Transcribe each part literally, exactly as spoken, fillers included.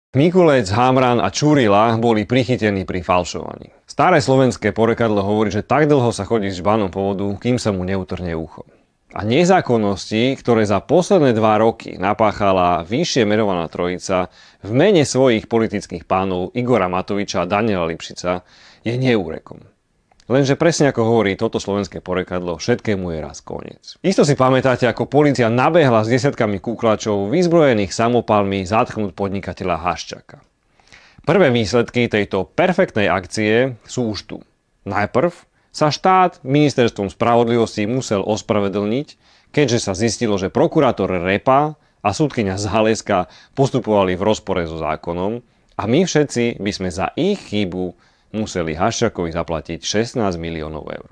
Mikulec, Hamran a Čurila boli prichytení pri falšovaní. Staré slovenské porekadlo hovorí, že tak dlho sa chodí s žbanom po vodu, kým sa mu neutrne ucho. A nezákonnosti, ktoré za posledné dva roky napáchala vyššie menovaná trojica v mene svojich politických pánov Igora Matoviča a Daniela Lipšica, je neúrekom. Lenže presne ako hovorí toto slovenské porekadlo, všetkému je raz koniec. Isto si pamätáte, ako polícia nabehla s desiatkami kúklačov vyzbrojených samopalmi zatknúť podnikateľa Haščaka. Prvé výsledky tejto perfektnej akcie sú už tu. Najprv sa štát ministerstvom spravodlivosti musel ospravedlniť, keďže sa zistilo, že prokurátor Repa a sudkyňa Záleska postupovali v rozpore so zákonom a my všetci by sme za ich chybu museli Haščakovi zaplatiť šestnásť miliónov eur.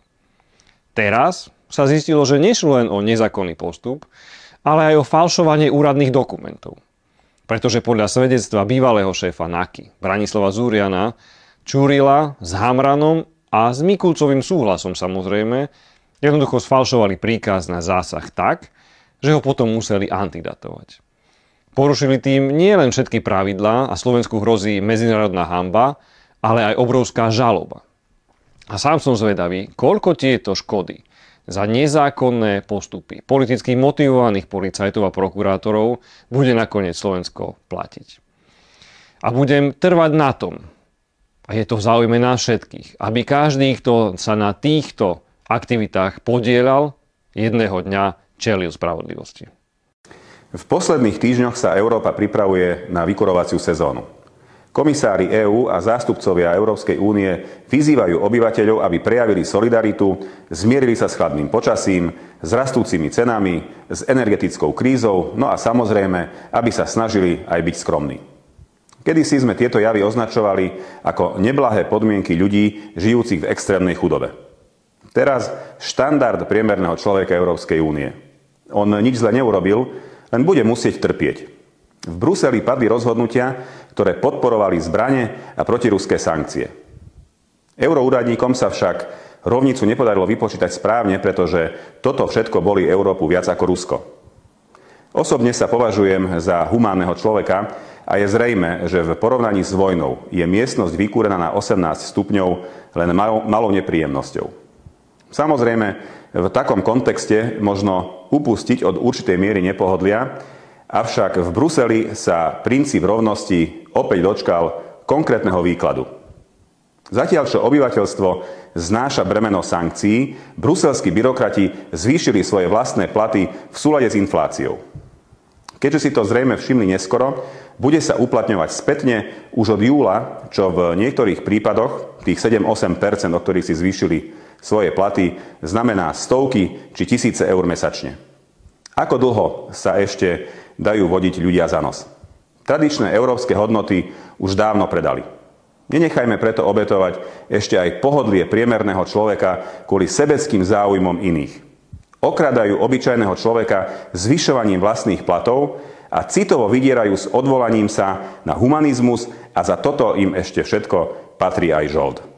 Teraz sa zistilo, že nešlo len o nezákonný postup, ale aj o falšovanie úradných dokumentov. Pretože podľa svedectva bývalého šéfa NAKY, Branislava Zuriana, Čurila s Hamranom a s Mikulcovým súhlasom samozrejme, jednoducho sfalšovali príkaz na zásah tak, že ho potom museli antidatovať. Porušili tým nielen všetky pravidlá a Slovensku hrozí medzinárodná hanba, ale aj obrovská žaloba. A sám som zvedavý, koľko tieto škody za nezákonné postupy politicky motivovaných policajtov a prokurátorov bude nakoniec Slovensko platiť. A budem trvať na tom, a je to v záujme nás všetkých, aby každý, kto sa na týchto aktivitách podieľal, jedného dňa čelil spravodlivosti. V posledných týždňoch sa Európa pripravuje na vykurovaciu sezónu. Komisári EÚ a zástupcovia Európskej únie vyzývajú obyvateľov, aby prejavili solidaritu, zmierili sa s chladným počasím, s rastúcimi cenami, s energetickou krízou, no a samozrejme, aby sa snažili aj byť skromní. Kedysi sme tieto javy označovali ako neblahé podmienky ľudí žijúcich v extrémnej chudobe. Teraz štandard priemerného človeka Európskej únie. On nič zle neurobil, len bude musieť trpieť. V Bruseli padli rozhodnutia, ktoré podporovali zbrane a protiruské sankcie. Euroúradníkom sa však rovnicu nepodarilo vypočítať správne, pretože toto všetko boli Európu viac ako Rusko. Osobne sa považujem za humánneho človeka a je zrejmé, že v porovnaní s vojnou je miestnosť vykúrená na osemnásť stupňov len malou, malou nepríjemnosťou. Samozrejme, v takom kontexte možno upustiť od určitej miery nepohodlia, avšak v Bruseli sa princíp rovnosti opäť dočkal konkrétneho výkladu. Zatiaľ, čo obyvateľstvo znáša bremeno sankcií, bruselskí byrokrati zvýšili svoje vlastné platy v súlade s infláciou. Keďže si to zrejme všimli neskoro, bude sa uplatňovať spätne už od júla, čo v niektorých prípadoch, tých sedem až osem percent, o ktorých si zvýšili svoje platy, znamená stovky či tisíce eur mesačne. Ako dlho sa ešte dajú vodiť ľudia za nos? Tradičné európske hodnoty už dávno predali. Nenechajme preto obetovať ešte aj pohodlie priemerného človeka kvôli sebeckým záujmom iných. Okradajú obyčajného človeka zvyšovaním vlastných platov a citovo vydierajú s odvolaním sa na humanizmus a za toto im ešte všetko patrí aj žold.